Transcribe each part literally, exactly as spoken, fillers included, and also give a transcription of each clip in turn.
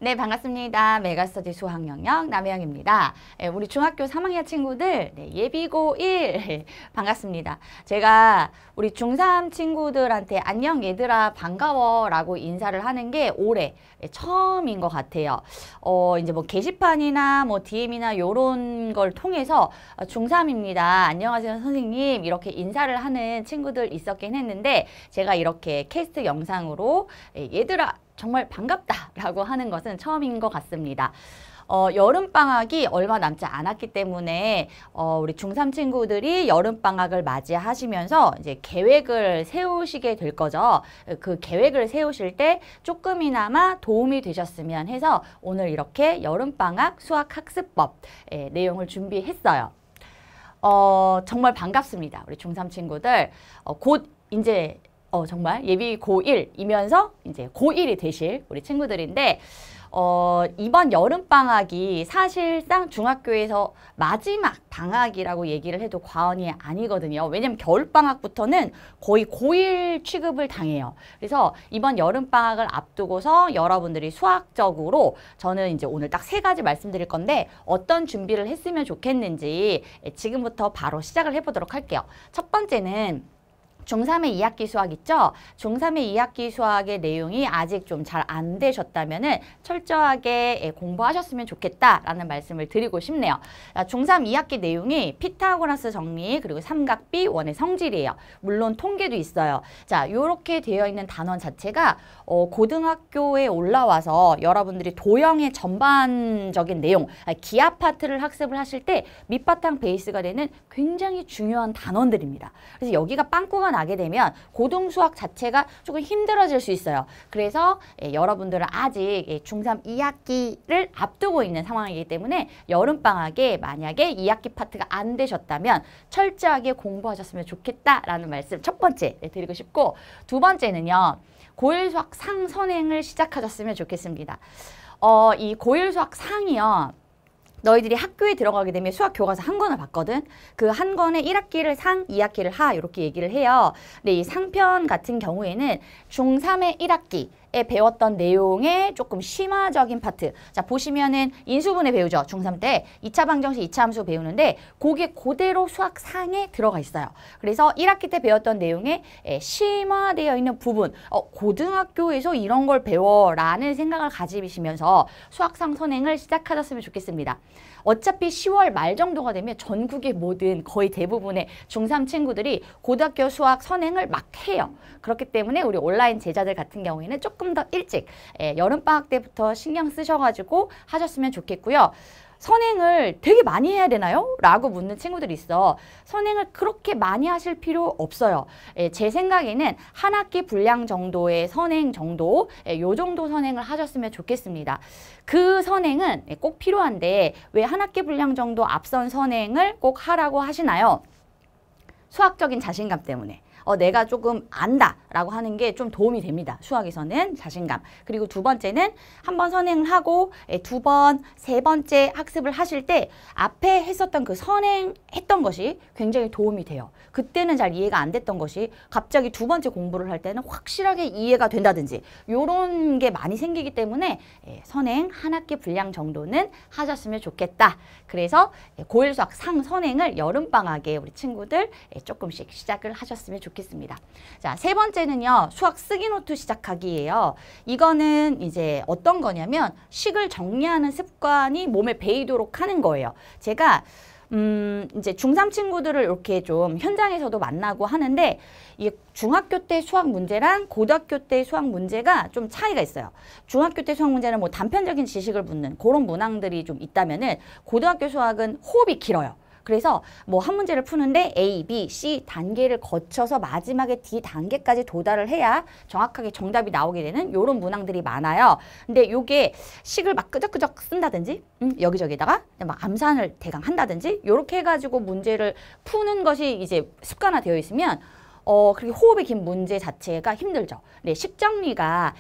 네, 반갑습니다. 메가스터디 수학영역 남혜영입니다. 예, 우리 중학교 삼 학년 친구들 네, 예비고 일 반갑습니다. 제가 우리 중삼 친구들한테 안녕 얘들아 반가워 라고 인사를 하는 게 올해 처음인 것 같아요. 어, 이제 뭐 게시판이나 뭐 디엠이나 요런 걸 통해서 중삼입니다. 안녕하세요 선생님 이렇게 인사를 하는 친구들 있었긴 했는데 제가 이렇게 캐스트 영상으로 얘들아 정말 반갑다라고 하는 것은 처음인 것 같습니다. 어, 여름방학이 얼마 남지 않았기 때문에 어, 우리 중삼 친구들이 여름방학을 맞이하시면서 이제 계획을 세우시게 될 거죠. 그 계획을 세우실 때 조금이나마 도움이 되셨으면 해서 오늘 이렇게 여름방학 수학학습법 예, 내용을 준비했어요. 어, 정말 반갑습니다. 우리 중삼 친구들 어, 곧 이제 어, 정말 예비 고일이면서 이제 고일이 되실 우리 친구들인데 어, 이번 여름방학이 사실상 중학교에서 마지막 방학이라고 얘기를 해도 과언이 아니거든요. 왜냐면 겨울방학부터는 거의 고일 취급을 당해요. 그래서 이번 여름방학을 앞두고서 여러분들이 수학적으로 저는 이제 오늘 딱 세 가지 말씀드릴 건데 어떤 준비를 했으면 좋겠는지 지금부터 바로 시작을 해보도록 할게요. 첫 번째는 중삼의 이 학기 수학 있죠? 중삼의 이 학기 수학의 내용이 아직 좀 잘 안 되셨다면 철저하게 공부하셨으면 좋겠다라는 말씀을 드리고 싶네요. 중삼 이 학기 내용이 피타고라스 정리 그리고 삼각비 원의 성질이에요. 물론 통계도 있어요. 자, 이렇게 되어 있는 단원 자체가 어, 고등학교에 올라와서 여러분들이 도형의 전반적인 내용, 기하 파트를 학습을 하실 때 밑바탕 베이스가 되는 굉장히 중요한 단원들입니다. 그래서 여기가 빵꾸가 나게 되면 고등 수학 자체가 조금 힘들어질 수 있어요. 그래서 예, 여러분들은 아직 예, 중삼 이 학기를 앞두고 있는 상황이기 때문에 여름방학에 만약에 이 학기 파트가 안 되셨다면 철저하게 공부하셨으면 좋겠다라는 말씀 첫 번째 네, 드리고 싶고 두 번째는요. 고일 수학 상 선행을 시작하셨으면 좋겠습니다. 어, 이 고일 수학 상이요. 너희들이 학교에 들어가게 되면 수학 교과서 한 권을 봤거든. 그 한 권에 일 학기를 상, 이 학기를 하 이렇게 얘기를 해요. 근데 이 상편 같은 경우에는 중삼의 일 학기에 배웠던 내용의 조금 심화적인 파트. 자, 보시면은 인수분해 배우죠. 중삼 때 이 차 방정식, 이 차 함수 배우는데 그게 그대로 수학 상에 들어가 있어요. 그래서 일 학기 때 배웠던 내용에 심화되어 있는 부분. 어, 고등학교에서 이런 걸 배워라는 생각을 가지시면서 수학상 선행을 시작하셨으면 좋겠습니다. 어차피 시월 말 정도가 되면 전국의 모든 거의 대부분의 중삼 친구들이 고등학교 수학 선행을 막 해요. 그렇기 때문에 우리 온라인 제자들 같은 경우에는 조금 더 일찍 예, 여름방학 때부터 신경 쓰셔가지고 하셨으면 좋겠고요. 선행을 되게 많이 해야 되나요? 라고 묻는 친구들이 있어. 선행을 그렇게 많이 하실 필요 없어요. 예, 제 생각에는 한 학기 분량 정도의 선행 정도, 예, 요 정도 선행을 하셨으면 좋겠습니다. 그 선행은 꼭 필요한데 왜 한 학기 분량 정도 앞선 선행을 꼭 하라고 하시나요? 수학적인 자신감 때문에. 어, 내가 조금 안다 라고 하는 게 좀 도움이 됩니다. 수학에서는 자신감. 그리고 두 번째는 한 번 선행을 하고 두 번, 세 번째 학습을 하실 때 앞에 했었던 그 선행했던 것이 굉장히 도움이 돼요. 그때는 잘 이해가 안 됐던 것이 갑자기 두 번째 공부를 할 때는 확실하게 이해가 된다든지 요런 게 많이 생기기 때문에 선행 한 학기 분량 정도는 하셨으면 좋겠다. 그래서 고일 수학 상 선행을 여름방학에 우리 친구들 조금씩 시작을 하셨으면 좋겠습니다. 좋겠습니다. 자, 세 번째는요. 수학 쓰기 노트 시작하기예요. 이거는 이제 어떤 거냐면 식을 정리하는 습관이 몸에 배이도록 하는 거예요. 제가 음, 이제 중삼 친구들을 이렇게 좀 현장에서도 만나고 하는데 이 중학교 때 수학 문제랑 고등학교 때 수학 문제가 좀 차이가 있어요. 중학교 때 수학 문제는 뭐 단편적인 지식을 묻는 그런 문항들이 좀 있다면은 고등학교 수학은 호흡이 길어요. 그래서 뭐 한 문제를 푸는데 A, B, C 단계를 거쳐서 마지막에 D 단계까지 도달을 해야 정확하게 정답이 나오게 되는 이런 문항들이 많아요. 근데 요게 식을 막 끄적끄적 쓴다든지 음, 여기저기다가 막 암산을 대강 한다든지 요렇게 해가지고 문제를 푸는 것이 이제 습관화되어 있으면 어, 그리고 호흡이 긴 문제 자체가 힘들죠. 네, 식정리가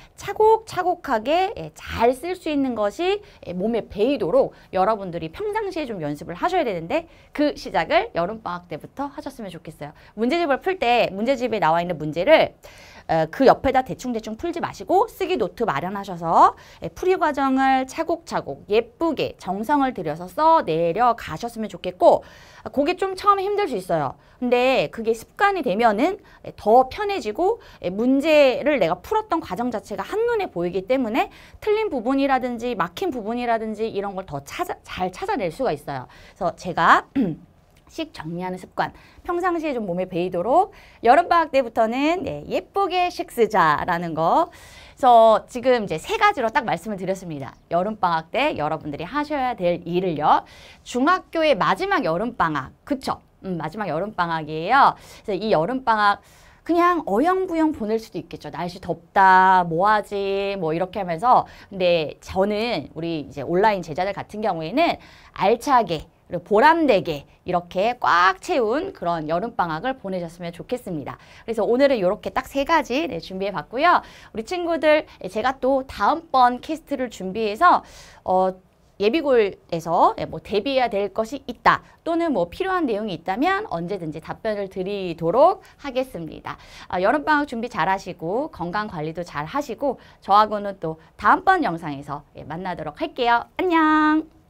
차곡차곡하게 예, 잘 쓸 수 있는 것이 예, 몸에 배이도록 여러분들이 평상시에 좀 연습을 하셔야 되는데 그 시작을 여름방학 때부터 하셨으면 좋겠어요. 문제집을 풀 때 문제집에 나와 있는 문제를 어, 그 옆에다 대충대충 풀지 마시고 쓰기 노트 마련하셔서 예, 풀이 과정을 차곡차곡 예쁘게 정성을 들여서 써 내려가셨으면 좋겠고, 그게 좀 처음에 힘들 수 있어요. 근데 그게 습관이 되면은 더 편해지고 문제를 내가 풀었던 과정 자체가 한눈에 보이기 때문에 틀린 부분이라든지 막힌 부분이라든지 이런 걸 더 찾아, 잘 찾아낼 수가 있어요. 그래서 제가 씩 정리하는 습관, 평상시에 좀 몸에 배이도록 여름방학 때부터는 네, 예쁘게 식 쓰자라는 거. 그래서 지금 이제 세 가지로 딱 말씀을 드렸습니다. 여름방학 때 여러분들이 하셔야 될 일을요. 중학교의 마지막 여름방학, 그쵸? 음, 마지막 여름방학이에요. 그래서 이 여름방학 그냥 어영부영 보낼 수도 있겠죠. 날씨 덥다, 뭐하지, 뭐 이렇게 하면서. 근데 저는 우리 이제 온라인 제자들 같은 경우에는 알차게 그리고 보람되게 이렇게 꽉 채운 그런 여름방학을 보내셨으면 좋겠습니다. 그래서 오늘은 이렇게 딱 세 가지 네, 준비해 봤고요. 우리 친구들 제가 또 다음번 캐스트를 준비해서 어, 예비골에서 뭐 대비해야 될 것이 있다 또는 뭐 필요한 내용이 있다면 언제든지 답변을 드리도록 하겠습니다. 아, 여름방학 준비 잘 하시고 건강관리도 잘 하시고 저하고는 또 다음번 영상에서 예, 만나도록 할게요. 안녕.